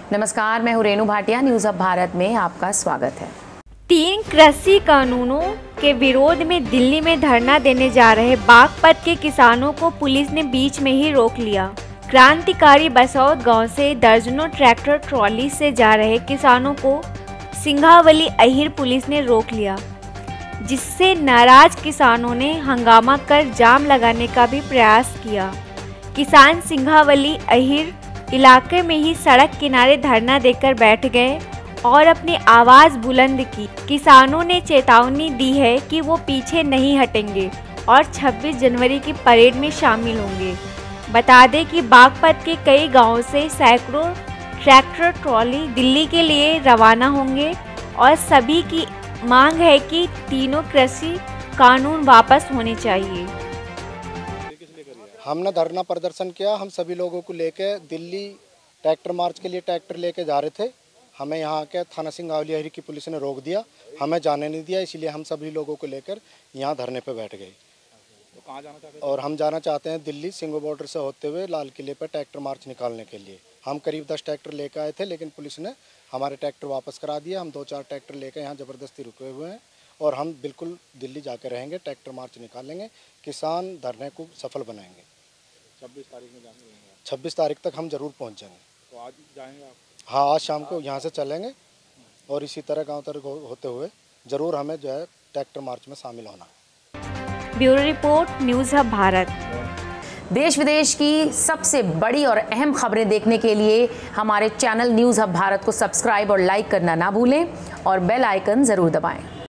नमस्कार, मैं हूँ रेणु भाटिया। न्यूज़ अब भारत में आपका स्वागत है। 3 कृषि कानूनों के विरोध में दिल्ली में धरना देने जा रहे बागपत के किसानों को पुलिस ने बीच में ही रोक लिया। क्रांतिकारी बसौद गांव से दर्जनों ट्रैक्टर ट्रॉली से जा रहे किसानों को सिंघावली अहिर पुलिस ने रोक लिया, जिससे नाराज किसानों ने हंगामा कर जाम लगाने का भी प्रयास किया। किसान सिंघावली अहिर इलाके में ही सड़क किनारे धरना देकर बैठ गए और अपनी आवाज़ बुलंद की। किसानों ने चेतावनी दी है कि वो पीछे नहीं हटेंगे और 26 जनवरी की परेड में शामिल होंगे। बता दें कि बागपत के कई गांवों से सैकड़ों ट्रैक्टर ट्रॉली दिल्ली के लिए रवाना होंगे और सभी की मांग है कि तीनों कृषि कानून वापस होने चाहिए। हमने धरना प्रदर्शन किया। हम सभी लोगों को लेके दिल्ली ट्रैक्टर मार्च के लिए ट्रैक्टर लेके जा रहे थे। हमें यहाँ के थाना सिंघावली अहिर की पुलिस ने रोक दिया, हमें जाने नहीं दिया, इसलिए हम सभी लोगों को लेकर यहाँ धरने पे बैठ गए। तो कहाँ जाना चाहते हैं? और हम जाना चाहते हैं दिल्ली सिंघू बॉर्डर से होते हुए लाल किले पर ट्रैक्टर मार्च निकालने के लिए। हम करीब 10 ट्रैक्टर लेकर आए थे, लेकिन पुलिस ने हमारे ट्रैक्टर वापस करा दिया। हम 2-4 ट्रैक्टर लेकर यहाँ ज़बरदस्ती रुके हुए हैं और हम बिल्कुल दिल्ली जाकर रहेंगे, ट्रैक्टर मार्च निकालेंगे, किसान धरने को सफल बनाएंगे। 26 तारीख में जाएंगे? 26 तारीख तक हम ज़रूर पहुँच जाएंगे। तो आज जाएंगे आप? हाँ, आज शाम को यहाँ से चलेंगे और इसी तरह गांव तक होते हुए ज़रूर हमें जो है ट्रैक्टर मार्च में शामिल होना है। ब्यूरो रिपोर्ट, न्यूज़ अब भारत। देश विदेश की सबसे बड़ी और अहम खबरें देखने के लिए हमारे चैनल न्यूज़ अब भारत को सब्सक्राइब और लाइक करना ना भूलें और बेल आइकन ज़रूर दबाएं।